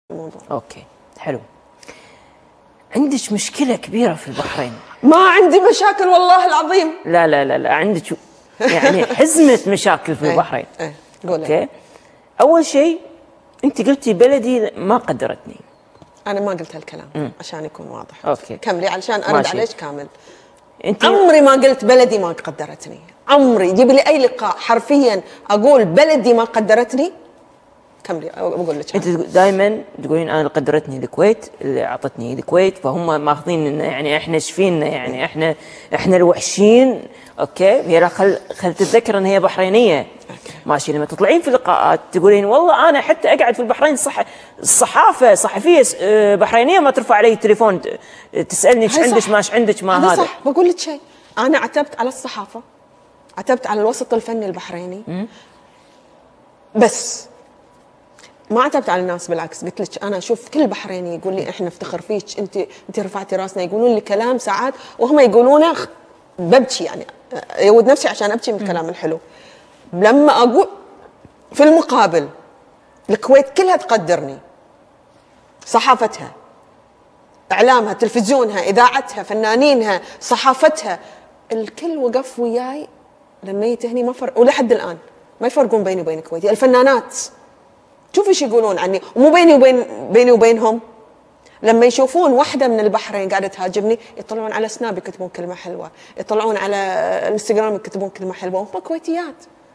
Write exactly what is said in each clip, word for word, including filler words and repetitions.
الموضوع. اوكي حلو. عندك مشكلة كبيرة في البحرين؟ ما عندي مشاكل والله العظيم. لا لا لا لا عندك يعني حزمة مشاكل في البحرين. ايه ايه قولي. اوكي. اول شيء انت قلتي بلدي ما قدرتني. انا ما قلت هالكلام مم. عشان يكون واضح. اوكي كملي علشان ارد عليك كامل. انت عمري ما قلت بلدي ما قدرتني، عمري جيب لي اي لقاء حرفيا اقول بلدي ما قدرتني. كملي بقول لك. انت دائما تقولين انا اللي قدرتني الكويت، اللي اعطتني الكويت، فهم ماخذين إن يعني احنا شفينا، يعني احنا احنا الوحشين. اوكي هي خل خل تتذكر ان هي بحرينيه. ماشي. لما تطلعين في لقاءات تقولين والله انا حتى اقعد في البحرين، صح الصحافه صحفيه بحرينيه ما ترفع علي التليفون تسالني ايش عندك ما ايش عندك ما هذا. صح. بقول لك شيء، انا عتبت على الصحافه، عتبت على الوسط الفني البحريني م? بس ما عتبت على الناس، بالعكس قلت لك انا اشوف كل بحريني يقول لي احنا نفتخر فيك، انت انت رفعتي راسنا، يقولون لي كلام ساعات وهم يقولونه ببكي، يعني يود نفسي عشان ابكي من الكلام الحلو. لما اقول في المقابل الكويت كلها تقدرني، صحافتها، اعلامها، تلفزيونها، اذاعتها، فنانينها، صحافتها، الكل وقف وياي لما يتهني. ما فرق ولحد الان ما يفرقون بيني وبين الكويتي. الفنانات شوفي ايش يقولون عني، ومو بيني وبين بيني وبينهم. لما يشوفون واحده من البحرين قاعده تهاجمني يطلعون على سناب يكتبون كلمه حلوه، يطلعون على الانستغرام يكتبون كلمه حلوه، وهم كويتيات.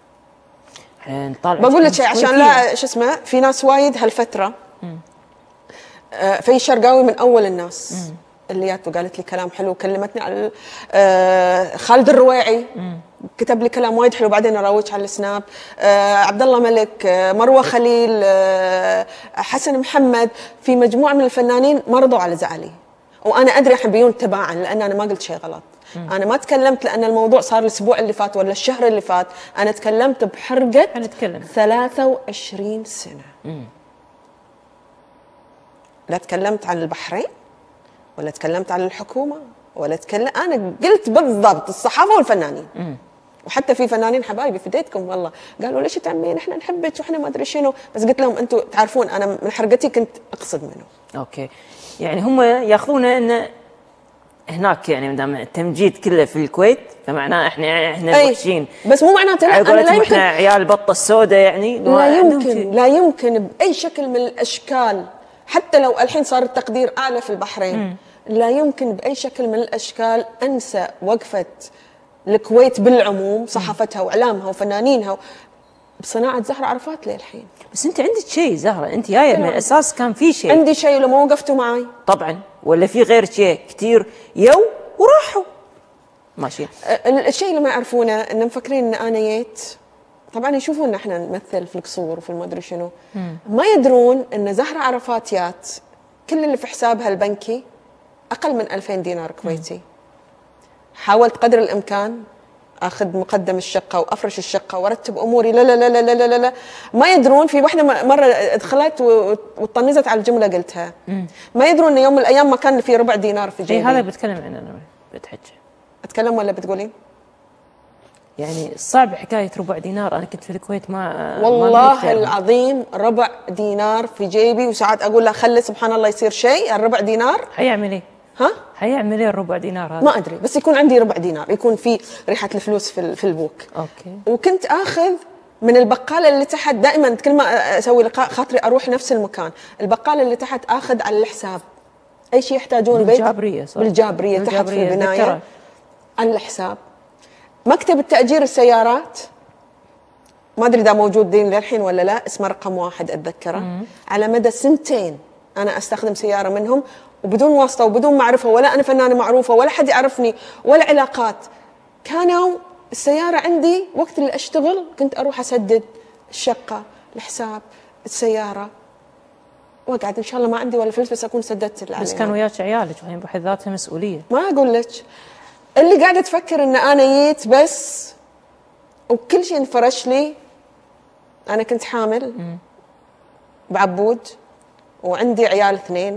بقول لك شيء عشان لا شو اسمه، في ناس وايد هالفتره آه في الشرقاوي من اول الناس مم. اللي جات وقالت لي كلام حلو، كلمتني على آه خالد الرويعي مم. كتب لي كلام وايد حلو، بعدين اراوج على السناب. آه عبد الله ملك، آه مروه خليل، آه حسن محمد، في مجموعه من الفنانين ما رضوا على زعلي، وانا ادري حبيون تباعا لان انا ما قلت شيء غلط. مم. انا ما تكلمت لان الموضوع صار الاسبوع اللي فات ولا الشهر اللي فات، انا تكلمت بحرقه ثلاثة وعشرين سنه. مم. لا تكلمت عن البحرين ولا تكلمت عن الحكومه ولا تكلم، انا قلت بالضبط الصحافه والفنانين. مم. وحتى في فنانين حبايبي فديتكم والله قالوا ليش تعمين احنا نحبك واحنا ما ادري شنو، بس قلت لهم انتم تعرفون انا من حرقتي كنت اقصد منه. اوكي يعني هم ياخذونه ان هناك يعني ما دام التمجيد كله في الكويت فمعناه احنا احنا وحشين، بس مو معناته لا، انا لا يمكن احنا عيال البطه السوداء يعني. لا يمكن لا يمكن باي شكل من الاشكال، حتى لو الحين صار التقدير اعلى في البحرين م. لا يمكن باي شكل من الاشكال انسى وقفه الكويت بالعموم، صحافتها واعلامها وفنانينها بصناعه زهره عرفات للحين. بس انت عندك شيء زهره، انت جايه من الاساس كان في شيء. عندي شيء لو ما وقفتوا معي طبعا، ولا في غير شيء كثير يو وراحوا ماشي. الشيء اللي ما يعرفونه ان مفكرين ان انا جيت، طبعا يشوفون ان احنا نمثل في القصور وفي المدري شنو، مم. ما يدرون ان زهره عرفاتيات كل اللي في حسابها البنكي اقل من ألفين دينار كويتي. مم. حاولت قدر الامكان اخذ مقدم الشقه وافرش الشقه وارتب اموري، لا لا لا لا لا لا, لا. ما يدرون في واحده مره دخلت وطنزت على الجمله قلتها. مم. ما يدرون ان يوم من الايام ما كان في ربع دينار في جيبي. هذا بتكلم عنه انا بتحكي. اتكلم ولا بتقولين؟ يعني صعب حكايه ربع دينار، انا كنت في الكويت ما والله ما العظيم ربع دينار في جيبي، وساعات اقول له خلي سبحان الله يصير شيء الربع دينار. حيعمل ايه؟ ها؟ حيعمل ايه الربع دينار هذا؟ ما ادري، بس يكون عندي ربع دينار يكون في ريحه الفلوس في في البوك. اوكي. وكنت اخذ من البقاله اللي تحت، دائما كل ما اسوي لقاء خاطري اروح نفس المكان، البقاله اللي تحت اخذ على الحساب اي شيء يحتاجون بيت بالجابريه صح؟ بالجابريه تحت في البنايه على الحساب. مكتب التأجير السيارات ما ادري اذا موجود دين للحين ولا لا، اسمه رقم واحد اتذكره. مم. على مدى سنتين انا استخدم سياره منهم وبدون واسطه وبدون معرفه، ولا انا فنانه معروفه ولا حد يعرفني ولا علاقات. كانوا السياره عندي وقت اللي اشتغل كنت اروح اسدد الشقه، الحساب، السياره، واقعد ان شاء الله ما عندي ولا فلوس بس اكون سددت اللي علي. بس كان وياك عيالك وهي بحد ذاتها مسؤوليه. ما اقول لك اللي قاعده تفكر ان انا جيت بس وكل شيء انفرش لي. انا كنت حامل م. بعبود وعندي عيال اثنين،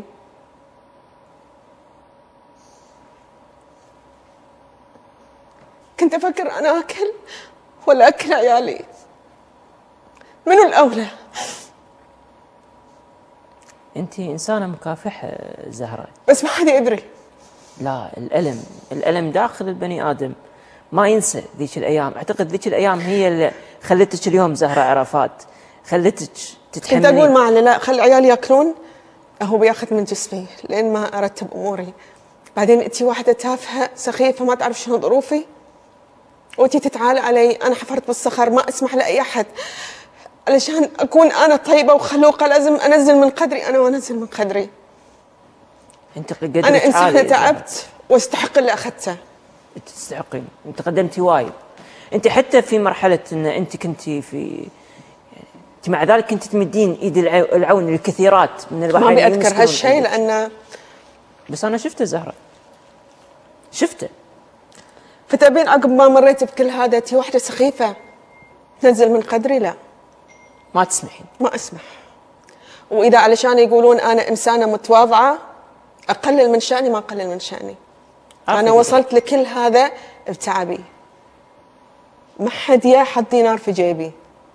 كنت افكر انا اكل ولا اكل عيالي، منو الاولى؟ انت انسانه مكافحه زهره. بس ما حد يدري. لا، الالم الالم داخل البني ادم ما ينسى ذيك الايام. اعتقد ذيك الايام هي اللي خلتك اليوم زهره عرفات، خلتك تتحملي. كنت اقول ما علي، لا خلي عيالي ياكلون، هو بياخذ من جسمي لين ما ارتب اموري. بعدين انتي واحده تافهه سخيفه ما تعرف شنو ظروفي وانتي تتعالى علي. انا حفرت بالصخر، ما اسمح لاي احد. علشان اكون انا طيبه وخلوقه لازم انزل من قدري انا وانزل من قدري. انت قدرك انا انسانه عالي. تعبت واستحق اللي اخذته. تستحقين، انت قدمتي وايد. انت حتى في مرحله ان انت كنتي في، انت مع ذلك كنت تمدين ايد الع- العون للكثيرات من ما البحرينيين. ابي اذكر هالشيء لانه بس انا شفته زهره، شفته. فتبين عقب ما مريت بكل هذا انتي واحده سخيفه تنزل من قدري؟ لا، ما تسمحين. ما اسمح. واذا علشان يقولون انا انسانه متواضعه اقلل من شاني، ما اقلل من شاني. انا وصلت لكل هذا بتعبي. ما حد يا حط دينار في جيبي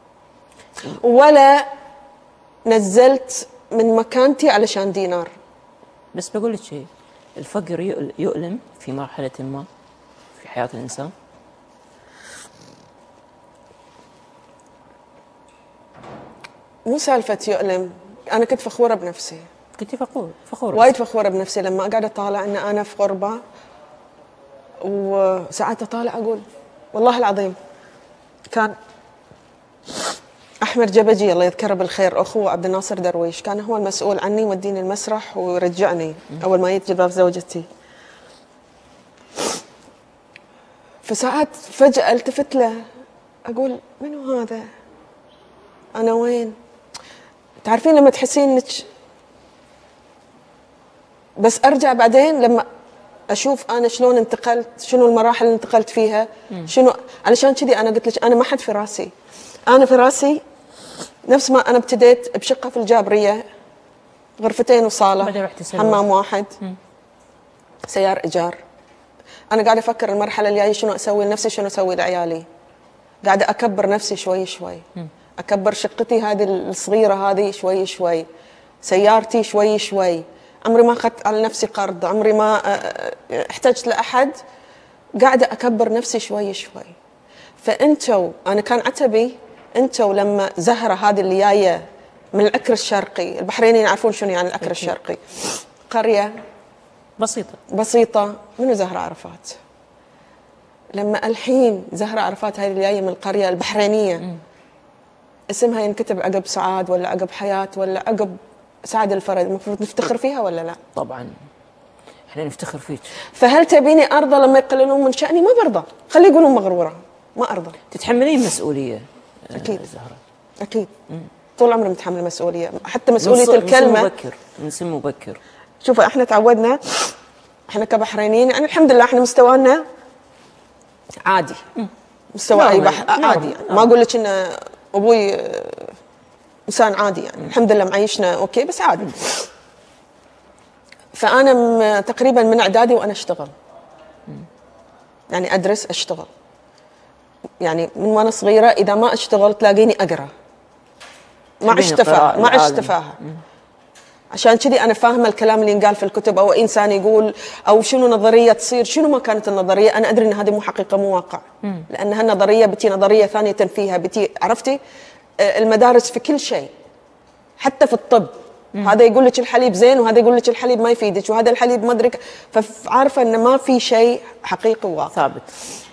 ولا نزلت من مكانتي علشان دينار. بس بقول لك شيء، الفقر يؤل- يؤلم في مرحله ما في حياه الانسان. مو سالفه يؤلم، انا كنت فخوره بنفسي، كنت فخور فخوره وايد فخوره بنفسي لما قاعده اطالع ان انا في غربه. وساعات اطالع اقول والله العظيم كان احمد جبجي الله يذكره بالخير اخوه عبد الناصر درويش كان هو المسؤول عني، يوديني المسرح ويرجعني اول ما يجي باب زوجتي. فساعات فجاه التفت له اقول منو هذا؟ انا وين؟ تعرفين لما تحسين انك، بس ارجع بعدين لما اشوف انا شلون انتقلت، شنو المراحل اللي انتقلت فيها، شنو. علشان كذي انا قلت لك انا ما حد في راسي. انا في راسي نفس ما انا ابتديت بشقه في الجابريه، غرفتين وصاله، حمام واحد، سيار ايجار. انا قاعده افكر المرحله الجايه شنو اسوي لنفسي، شنو اسوي لعيالي. قاعده اكبر نفسي شوي شوي، اكبر شقتي هذه الصغيره هذه شوي شوي، سيارتي شوي شوي. عمري ما اخذت على نفسي قرض، عمري ما احتجت لاحد. قاعده اكبر نفسي شوي شوي. فانتوا، انا كان عتبي انتوا لما زهره هذه اللي جايه من العكر الشرقي، البحرينيين يعرفون شنو يعني العكر الشرقي، قريه بسيطه بسيطه. منو زهره عرفات؟ لما الحين زهره عرفات هذه اللي جايه من القريه البحرينيه م. اسمها ينكتب عقب سعاد ولا عقب حياه ولا عقب سعد الفرد، المفروض نفتخر فيها ولا لا؟ طبعا احنا نفتخر فيك. فهل تبيني ارضى لما يقللون من شاني؟ ما برضى، خلي يقولون مغروره، ما ارضى. تتحملين مسؤوليه. اكيد زهره اكيد. مم. طول عمري متحمله مسؤوليه، حتى مسؤوليه من الكلمه. من مبكر من سن مبكر. شوفوا احنا تعودنا، احنا كبحرينيين يعني الحمد لله احنا مستوانا عادي، مستوى اي بحر عادي يعني. ما اقول لك ان ابوي انسان عادي يعني، الحمد لله معيشنا اوكي بس عادي. فانا تقريبا من اعدادي وانا اشتغل، يعني ادرس اشتغل، يعني من وانا صغيره اذا ما اشتغل تلاقيني اقرا. ما عشت تفاهه، ما عشت تفاهه. عشان كذي انا فاهمه الكلام اللي ينقال في الكتب او انسان يقول او شنو نظريه تصير، شنو ما كانت النظريه، انا ادري ان هذه مو حقيقه مو واقع، لان هالنظريه بتي نظريه ثانيه تنفيها، بتي عرفتي المدارس في كل شيء حتى في الطب. مم. هذا يقول لك الحليب زين وهذا يقول لك الحليب ما يفيدك وهذا الحليب ما ادري، فعارفه ان ما في شيء حقيقي وواقع ثابت.